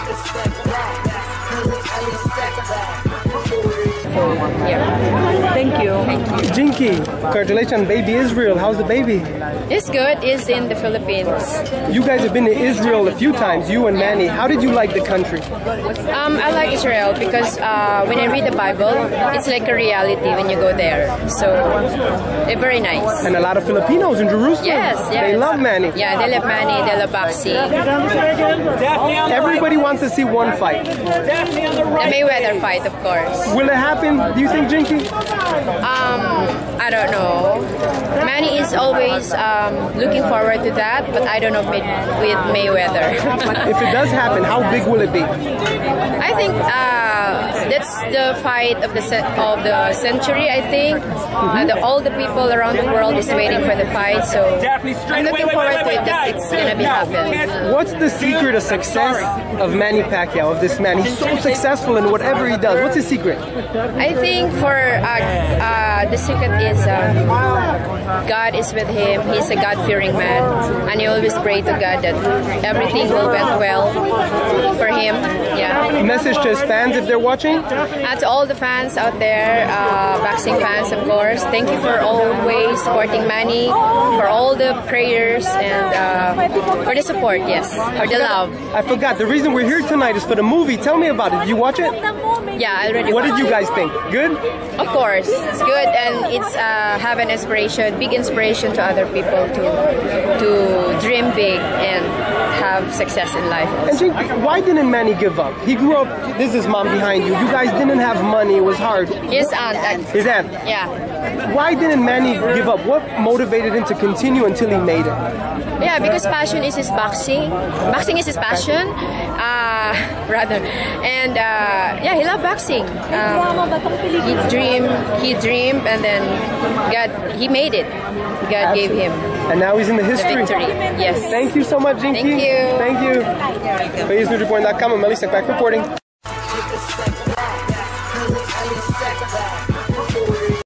Yeah. Thank you. Jinkee, congratulations, baby Israel. How's the baby? It's good. It's in the Philippines. You guys have been to Israel a few times, you and Manny. How did you like the country? I like Israel because when I read the Bible, it's like a reality when you go there. So, it's very nice. And a lot of Filipinos in Jerusalem. Yes. They love Manny. Yeah, they love Manny, they love boxing. Everybody wants to see one fight. The Mayweather fight, of course. Will it happen, do you think, Jinkee? I don't know. Manny is always looking forward to that, but I don't know with Mayweather. If it does happen, how big will it be? I think that's the fight of the century. I think all the people around the world is waiting for the fight, so I'm looking forward to it. That it's gonna be happening. What's the secret of success of Manny Pacquiao? Of this man, he's so successful in whatever he does. What's his secret? I think for the secret is God is with him. He's a God-fearing man, and he always pray to God that everything will went well for him. Yeah. Message to his fans if they're watching? To all the fans out there, boxing fans, of course. Thank you for always supporting Manny, for all the prayers and for the support. Yes, for the love. I forgot. The reason we're here tonight is for the movie. Tell me about it. Did you watch it? Yeah, I already. What did you guys think? Good? Of course, it's good, and it's have an inspiration, big inspiration to other people to dream big and have success in life. And Jinkee, why didn't Manny give up? He grew up. This is mom behind you. You guys didn't have money. It was hard. His aunt. His aunt. Yeah. Why didn't Manny give up? What motivated him to continue until he made it? Yeah, because passion is his boxing. Boxing is his passion, rather. And yeah, he loved boxing. He dreamed, and then he made it. God gave him. And now he's in the history. The victory. Yes. Thank you so much, Jinkee. Thank you. Thank you. For EsNewsReport.com, I'm Melissa back reporting.